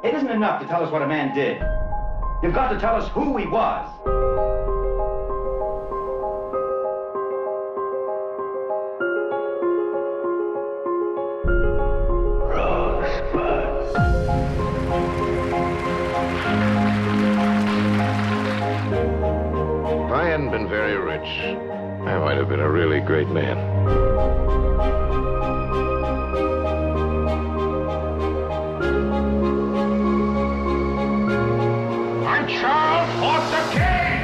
It isn't enough to tell us what a man did. You've got to tell us who he was. Rosebud. If I hadn't been very rich, I might have been a really great man. I'm Charles Foster Kane!